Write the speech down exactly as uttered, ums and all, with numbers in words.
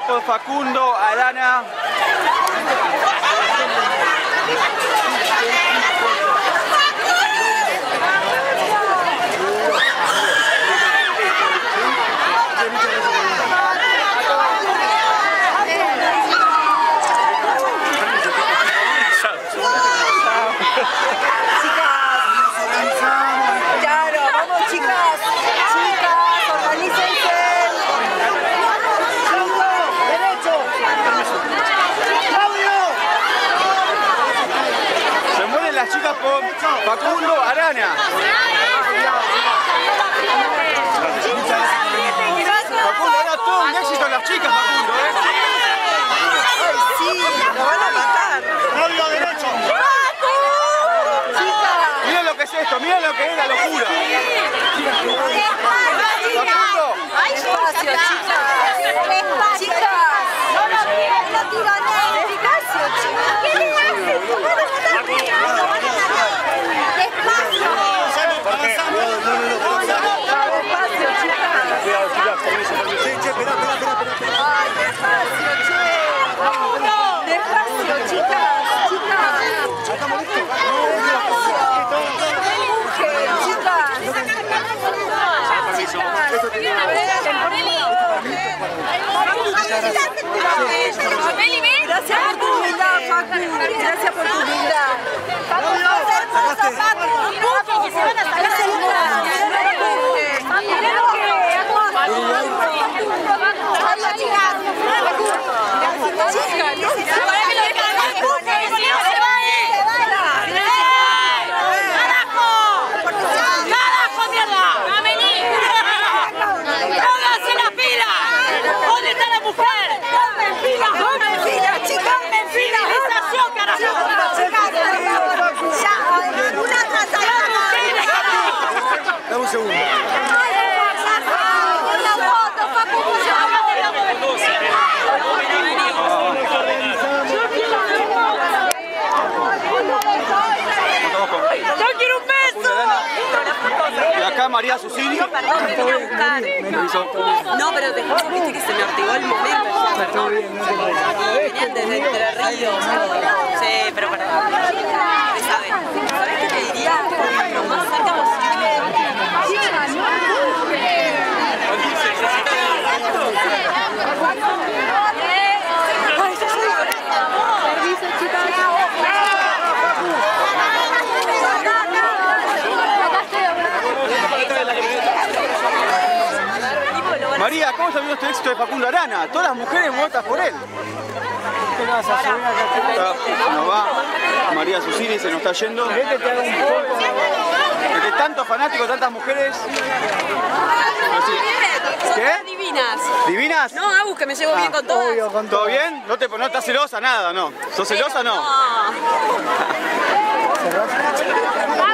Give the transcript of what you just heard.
por Facundo Arana. Las chicas por Facundo Arana. Facundo, era todo un éxito las chicas, Facundo, ¿eh? Ay, sí, lo van a matar. Rabio derecho. Miren lo que es esto, miren lo que es la locura. Facundo. Despacio, chicas. Chicas. No tiran nada. Despacio, chicas. ¿Qué le hacen? Gracias por tu humildad, Facu. Gracias por tu humildad. Facu, sos hermosa, Facu. No que se van a sacar de una. Mirá lo que Vamos, chicas. Chicas, no se vayan. Se vayan. ¡Carajo! ¡Carajo, mierda! ¡A venir! ¡Pónganse las pilas! ¿Dónde está la mujer? ¡Ponme en fila! ¡Ponme en fila, chicas! ¡Ponme en fila! ¡Estación, carajo! ¡Ya! ¡Una trazada! Dame un segundo. ¡Una foto, Facu! ¡Yo quiero un beso! Y acá María Susini. Perdón, me vine a buscar. No, pero te juro, viste que se me activó el momento. Perdón. Venían desde Entre Ríos. Sí, pero perdón. ¿Sabes? ¿Sabes qué te diría? Lo más cerca posible. María, ¿cómo está viendo este éxito de Facundo Arana? Todas las mujeres muertas por él. Nos va María Susini, se nos está yendo. De tantos fanáticos, tantas mujeres. ¿Qué? Divinas. ¿Divinas? No, Agus, que me llevo bien con todas. ¿Todo bien? ¿No, te, no estás celosa? Nada, ¿no? ¿Sos celosa o no? No.